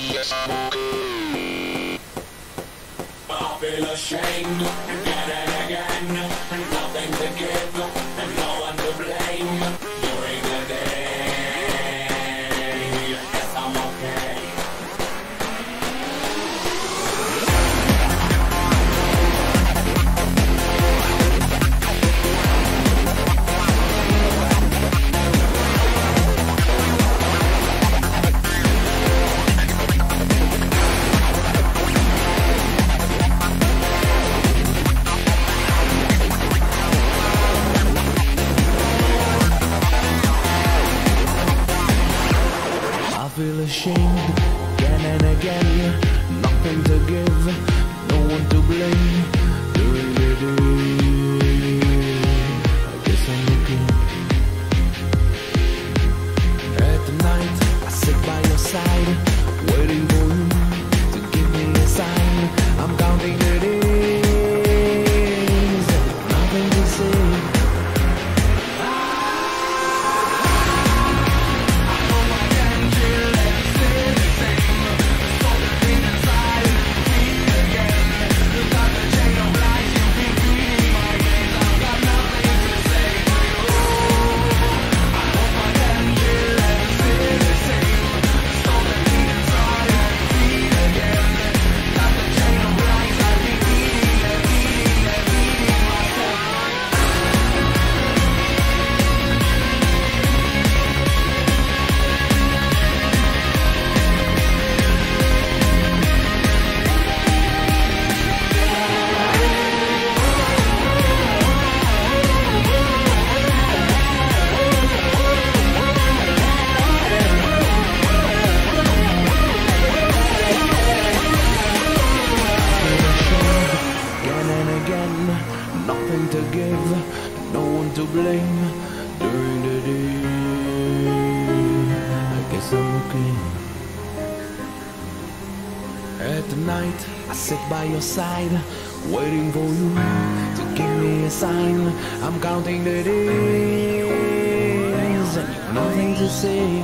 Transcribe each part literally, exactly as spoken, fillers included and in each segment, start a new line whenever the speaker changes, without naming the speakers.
I feel ashamed again and again, nothing to give and no one to blame. During the day, yes, I'm okay.
I feel ashamed again and again, nothing to give, no one to blame. During the day, I guess I'm looking. At the night, I sit by your side, waiting for you to give me a sign. I'm counting the days, nothing to say. Nothing to give, no one to blame. During the day, I guess I'm okay. At the night, I sit by your side, waiting for you to give me a sign. I'm counting the days, nothing to say.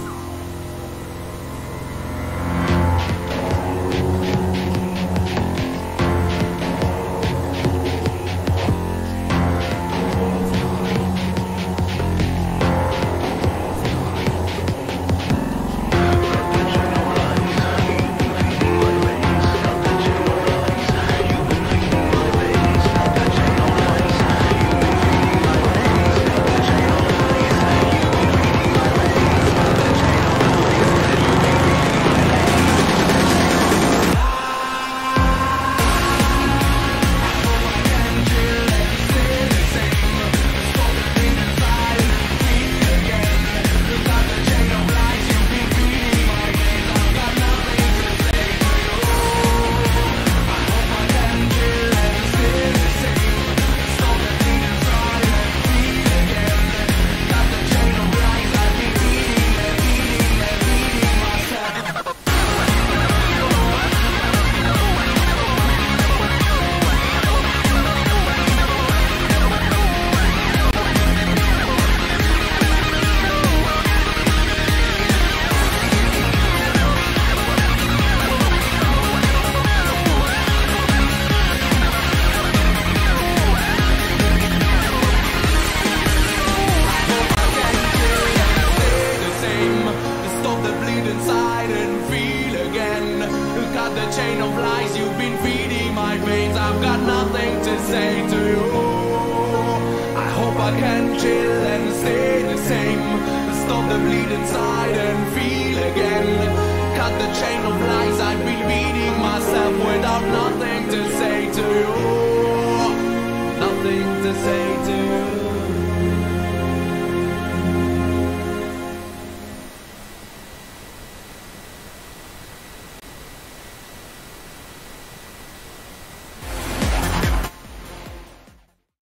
Chain of lies you've been feeding my veins. I've got nothing to say to you. I hope I can chill and stay the same. Stop the bleed inside and feel again. Cut the chain of lies I've been feeding myself without nothing to say to you. Nothing to say.